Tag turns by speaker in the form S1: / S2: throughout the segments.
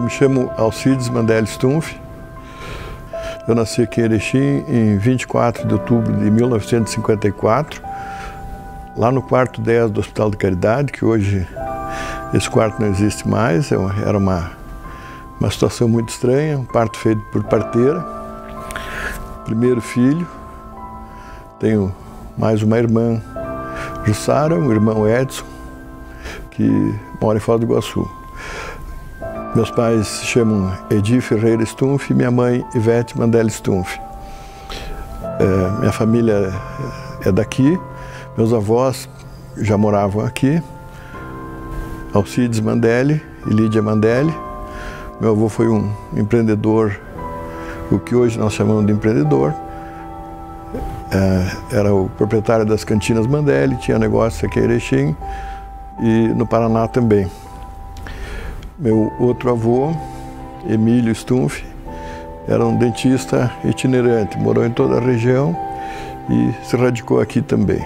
S1: me chamo Alcides Mandelli Stumpf. Eu nasci aqui em Erechim em 24 de outubro de 1954, lá no quarto 10 do Hospital de Caridade, que hoje esse quarto não existe mais. Era uma situação muito estranha, um parto feito por parteira. Primeiro filho, tenho mais uma irmã, Jussara, um irmão Edson, que mora em Foz do Iguaçu. Meus pais se chamam Edi Ferreira Stumpf e minha mãe Ivete Mandelli Stumpf. Minha família é daqui, meus avós já moravam aqui, Alcides Mandelli e Lídia Mandelli. Meu avô foi um empreendedor, o que hoje nós chamamos de empreendedor. Era o proprietário das cantinas Mandelli, tinha negócio aqui em Erechim e no Paraná também. Meu outro avô, Emílio Stumpf, era um dentista itinerante, morou em toda a região e se radicou aqui também.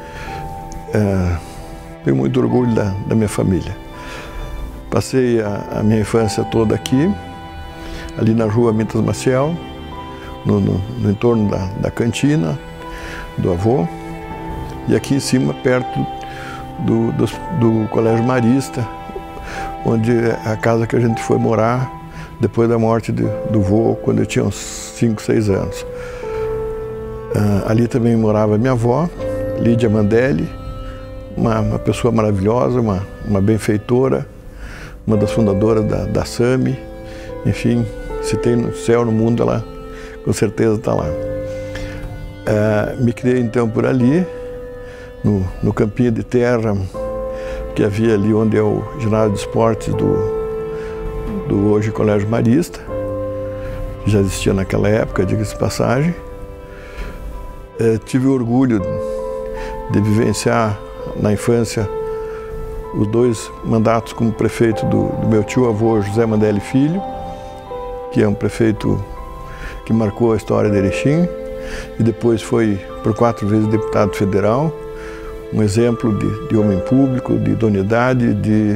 S1: Tenho muito orgulho da minha família. Passei a minha infância toda aqui, ali na rua Mitas Maciel, no entorno da cantina do avô, e aqui em cima, perto do Colégio Marista, onde é a casa que a gente foi morar depois da morte do vô, quando eu tinha uns 5, 6 anos. Ali também morava minha avó, Lídia Mandelli, uma pessoa maravilhosa, uma benfeitora, uma das fundadoras da SAMI. Enfim, se tem no céu, no mundo, ela com certeza está lá. Me criei então por ali, no campinho de terra que havia ali onde é o ginásio de esportes do hoje Colégio Marista, que já existia naquela época, diga-se de passagem. Tive o orgulho de vivenciar na infância os 2 mandatos como prefeito do meu tio-avô José Mandelli Filho, que é um prefeito que marcou a história de Erechim, e depois foi por 4 vezes deputado federal, um exemplo de homem público, de idoneidade, de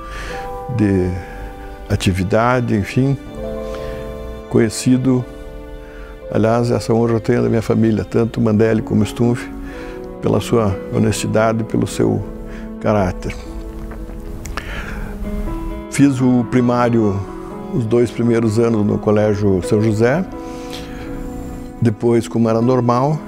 S1: atividade, enfim, conhecido. Aliás, essa honra eu tenho da minha família, tanto Mandelli como Stumpf, pela sua honestidade e pelo seu caráter. Fiz o primário, os 2 primeiros anos no Colégio São José. Depois, como era normal,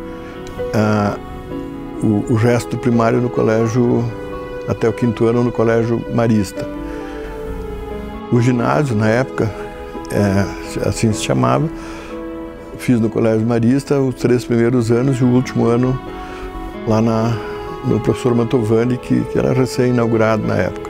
S1: o resto do primário no colégio, até o 5º ano no Colégio Marista. O ginásio, na época, assim se chamava, fiz no Colégio Marista os 3 primeiros anos e o último ano lá no professor Mantovani, que era recém-inaugurado na época.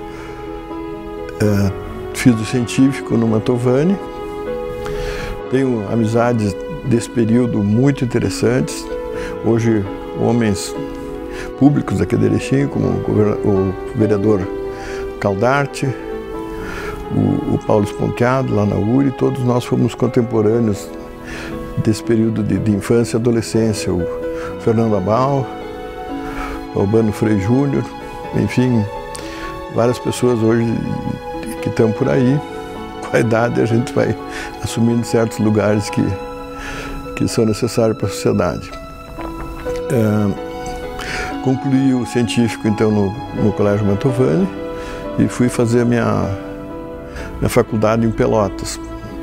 S1: Fiz o científico no Mantovani. Tenho amizades desse período muito interessantes. Hoje, homens públicos aqui de Erechim, como o vereador Caldarte, o Paulo Esponquiado, lá na URI, todos nós fomos contemporâneos desse período de infância e adolescência. O Fernando Abal, o Albano Frei Júnior, enfim, várias pessoas hoje que estão por aí. Com a idade a gente vai assumindo certos lugares que são necessários para a sociedade. Concluí o científico então no Colégio Mantovani e fui fazer minha faculdade em Pelotas.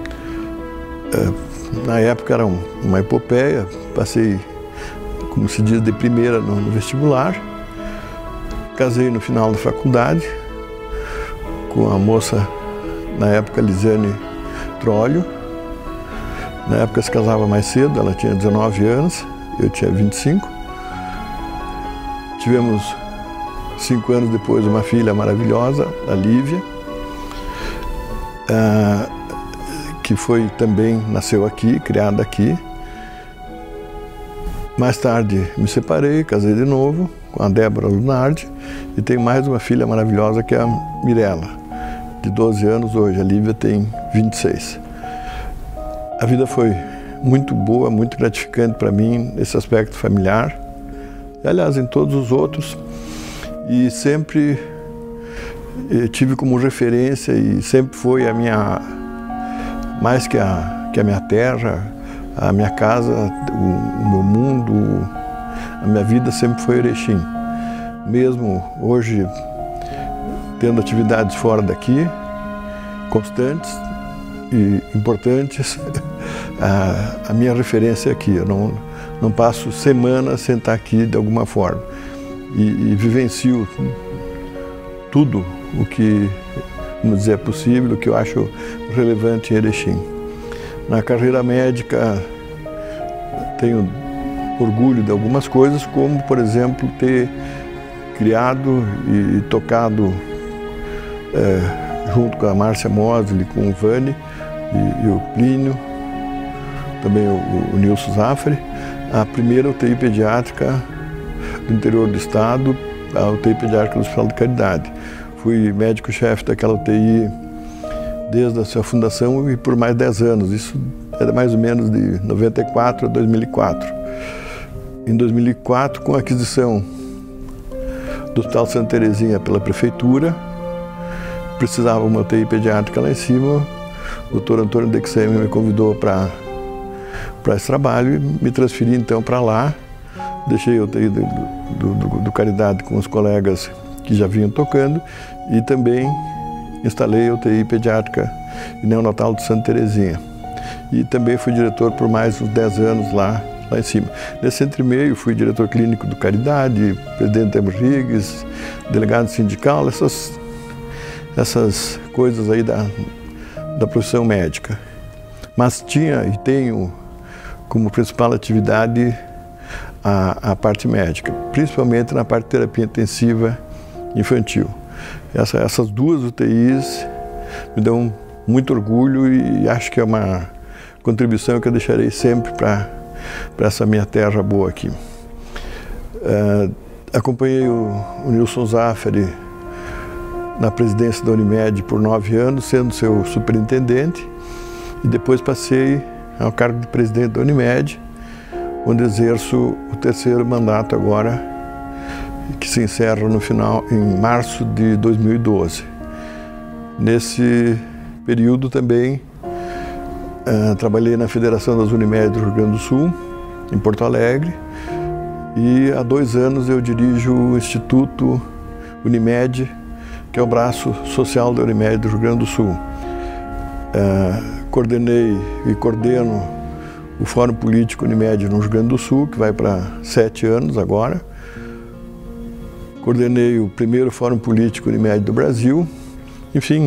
S1: Na época era uma epopeia, passei, como se diz, de primeira no vestibular. Casei no final da faculdade com a moça, na época, Lisiane Trolio. Na época se casava mais cedo, ela tinha 19 anos, eu tinha 25. Tivemos 5 anos depois uma filha maravilhosa, a Lívia, que também nasceu aqui, criada aqui. Mais tarde me separei, casei de novo com a Débora Lunardi e tenho mais uma filha maravilhosa que é a Mirella, de 12 anos hoje. A Lívia tem 26. A vida foi muito boa, muito gratificante para mim nesse aspecto familiar, e, aliás, em todos os outros, e sempre eu tive como referência e sempre foi a minha, mais que a minha terra, a minha casa, o meu mundo, a minha vida sempre foi Erechim. Mesmo hoje, tendo atividades fora daqui, constantes e importantes, a minha referência é aqui. Eu não passo semanas sem estar aqui de alguma forma. E vivencio tudo o que, vamos dizer, é possível, o que eu acho relevante em Erechim. Na carreira médica, tenho orgulho de algumas coisas, como, por exemplo, ter criado e tocado, junto com a Márcia Mosley, com o Vani e o Plínio, também o Nilson Zaffari, a primeira UTI pediátrica do interior do estado, a UTI pediátrica do Hospital de Caridade. Fui médico-chefe daquela UTI desde a sua fundação e por mais 10 anos. Isso era mais ou menos de 94 a 2004. Em 2004, com a aquisição do Hospital Santa Terezinha pela prefeitura, precisava uma UTI pediátrica lá em cima. O Dr. Antônio Dexemi me convidou para esse trabalho e me transferi então para lá. Deixei a UTI do Caridade com os colegas que já vinham tocando e também instalei a UTI pediátrica e neonatal do Santa Terezinha. E também fui diretor por mais uns 10 anos lá em cima. Nesse entremeio fui diretor clínico do Caridade, presidente Temo Riggs, delegado sindical, essas coisas aí da profissão médica. Mas tinha e tenho como principal atividade a parte médica, principalmente na parte de terapia intensiva infantil. Essas duas UTIs me dão muito orgulho e acho que é uma contribuição que eu deixarei sempre para essa minha terra boa aqui. Acompanhei o Nilson Zaffari na presidência da Unimed por 9 anos, sendo seu superintendente, e depois passei ao cargo de presidente da Unimed, onde exerço o 3º mandato agora, que se encerra no final, em março de 2012. Nesse período também trabalhei na Federação das Unimed do Rio Grande do Sul, em Porto Alegre, e há 2 anos eu dirijo o Instituto Unimed, que é o braço social da Unimed do Rio Grande do Sul. Coordenei e coordeno o Fórum Político Unimed no Rio Grande do Sul, que vai para 7 anos agora. Coordenei o primeiro Fórum Político Unimed do Brasil. Enfim,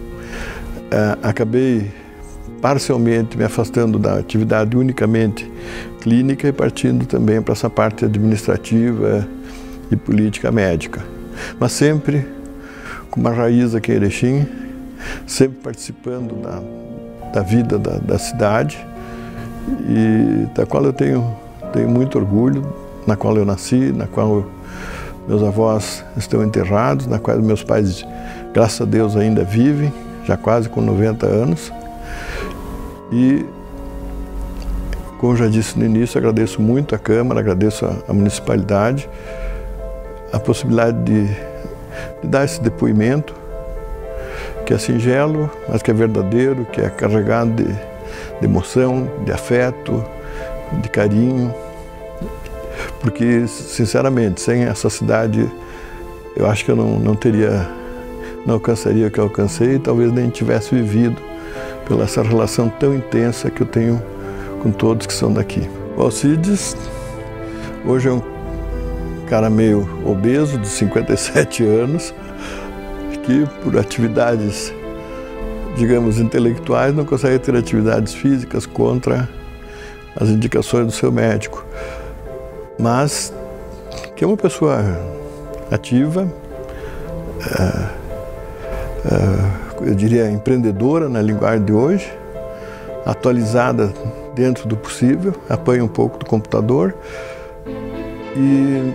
S1: acabei parcialmente me afastando da atividade unicamente clínica e partindo também para essa parte administrativa e política médica. Mas sempre com uma raiz aqui em Erechim, sempre participando da vida da cidade, e da qual eu tenho muito orgulho, na qual eu nasci, na qual meus avós estão enterrados, na qual meus pais, graças a Deus, ainda vivem, já quase com 90 anos. E, como já disse no início, agradeço muito a Câmara, agradeço a municipalidade, a possibilidade de dar esse depoimento, que é singelo, mas que é verdadeiro, que é carregado de emoção, de afeto, de carinho, porque, sinceramente, sem essa cidade, eu acho que eu não alcançaria o que eu alcancei e talvez nem tivesse vivido pela essa relação tão intensa que eu tenho com todos que são daqui. O Alcides hoje é um cara meio obeso, de 57 anos, que por atividades, digamos, intelectuais, não consegue ter atividades físicas contra as indicações do seu médico. Mas que é uma pessoa ativa, eu diria empreendedora na linguagem de hoje, atualizada dentro do possível, apanha um pouco do computador e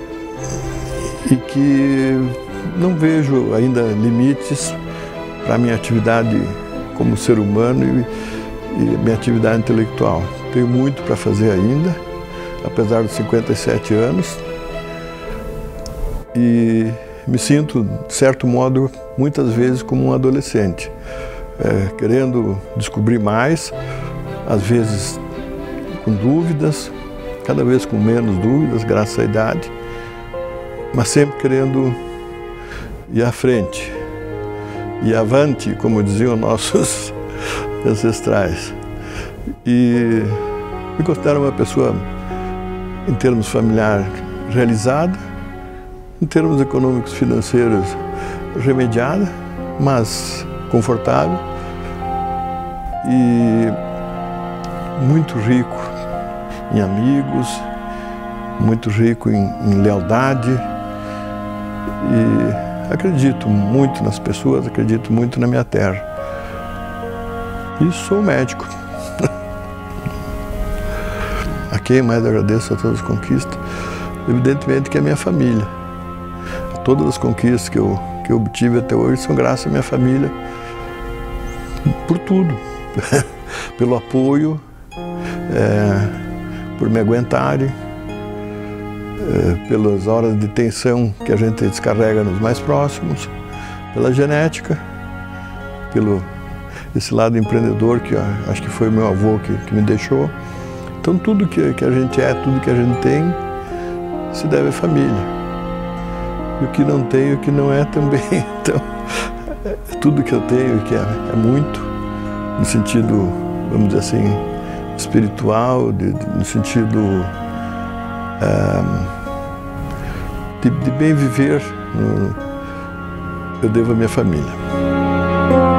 S1: que não vejo ainda limites para a minha atividade como ser humano e minha atividade intelectual. Tenho muito para fazer ainda, apesar dos 57 anos, e me sinto, de certo modo, muitas vezes como um adolescente, querendo descobrir mais, às vezes com dúvidas, cada vez com menos dúvidas, graças à idade, mas sempre querendo ir à frente, ir avante, como diziam nossos ancestrais. E me considero uma pessoa, em termos familiares, realizada, em termos econômicos financeiros, remediada, mas confortável e muito rico em amigos, muito rico em lealdade, e acredito muito nas pessoas, acredito muito na minha terra. E sou médico. A quem mais agradeço a todas as conquistas? Evidentemente que é a minha família. Todas as conquistas que eu obtive até hoje são graças à minha família, por tudo, pelo apoio, por me aguentarem, pelas horas de tensão que a gente descarrega nos mais próximos, pela genética, pelo esse lado empreendedor que acho que foi o meu avô que me deixou. Então tudo que a gente é, tudo que a gente tem, se deve à família. E o que não tem, o que não é também. Então, tudo que eu tenho, que é muito, no sentido, vamos dizer assim, espiritual, no sentido de bem viver, eu devo à minha família.